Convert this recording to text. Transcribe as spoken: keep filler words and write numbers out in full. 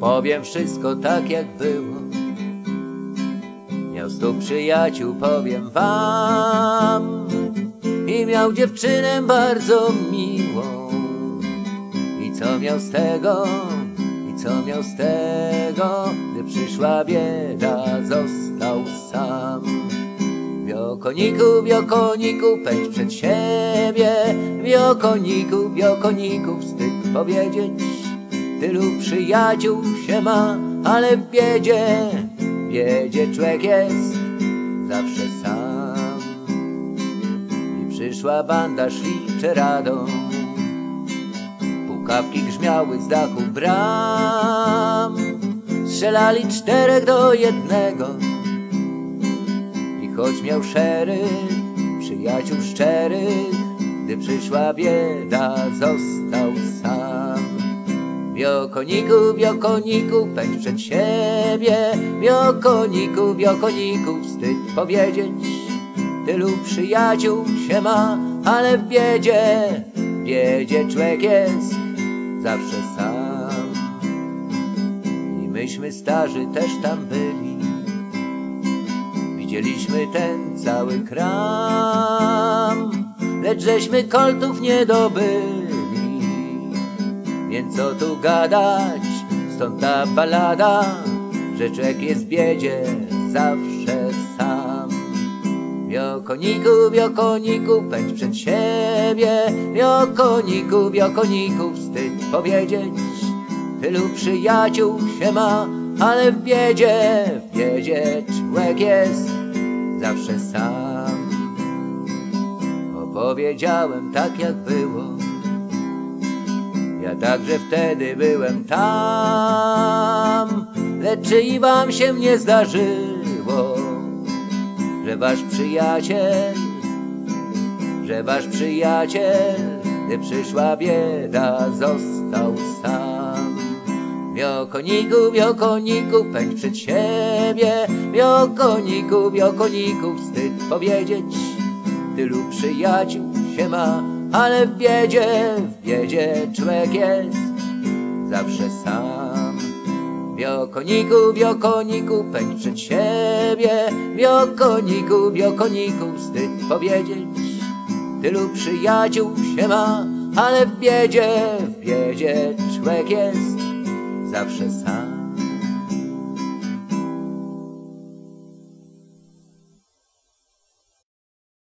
Opowiem wszystko tak jak było. Miał stu przyjaciół, powiem wam, i miał dziewczynę bardzo miłą. I co miał z tego, i co miał z tego, gdy przyszła bieda, został sam. Wiokoniku, wiokoniku, pędź przed siebie. Wiokoniku, wiokoniku, wstyd powiedzieć. Tylu przyjaciół się ma, ale w biedzie, w biedzie człowiek jest zawsze sam. I przyszła banda, szli czeradą, pukawki grzmiały z dachu bram. Strzelali czterech do jednego, i choć miał szerych przyjaciół szczerych, gdy przyszła bieda, został sam. Wiokoniku, wiokoniku, pędź przed siebie. Wiokoniku, wiokoniku, wstyd powiedzieć. Tylu przyjaciół się ma, ale w biedzie, w biedzie człowiek jest zawsze sam. I myśmy starzy też tam byli, widzieliśmy ten cały kram, lecz żeśmy koltów nie dobyli. Więc co tu gadać, stąd ta balada, że człowiek jest w biedzie zawsze sam. Wiokoniku, wiokoniku, pędź przed siebie. Wiokoniku, wiokoniku, wstyd powiedzieć. Tylu przyjaciół się ma, ale w biedzie, w biedzie człowiek jest zawsze sam. Opowiedziałem tak jak było, ja także wtedy byłem tam. Lecz czy i wam się nie zdarzyło, że wasz przyjaciel, że wasz przyjaciel, gdy przyszła bieda, został sam? Wiokoniku, wiokoniku, pędź przed siebie. Wiokoniku, wiokoniku, wstyd powiedzieć. Tylu przyjaciół się ma, ale w biedzie, w biedzie człowiek jest zawsze sam. Wiokoniku, wiokoniku, pędź przed siebie. Wiokoniku, wiokoniku, wstyd powiedzieć. Tylu przyjaciół się ma, ale w biedzie, w biedzie człowiek jest zawsze sam.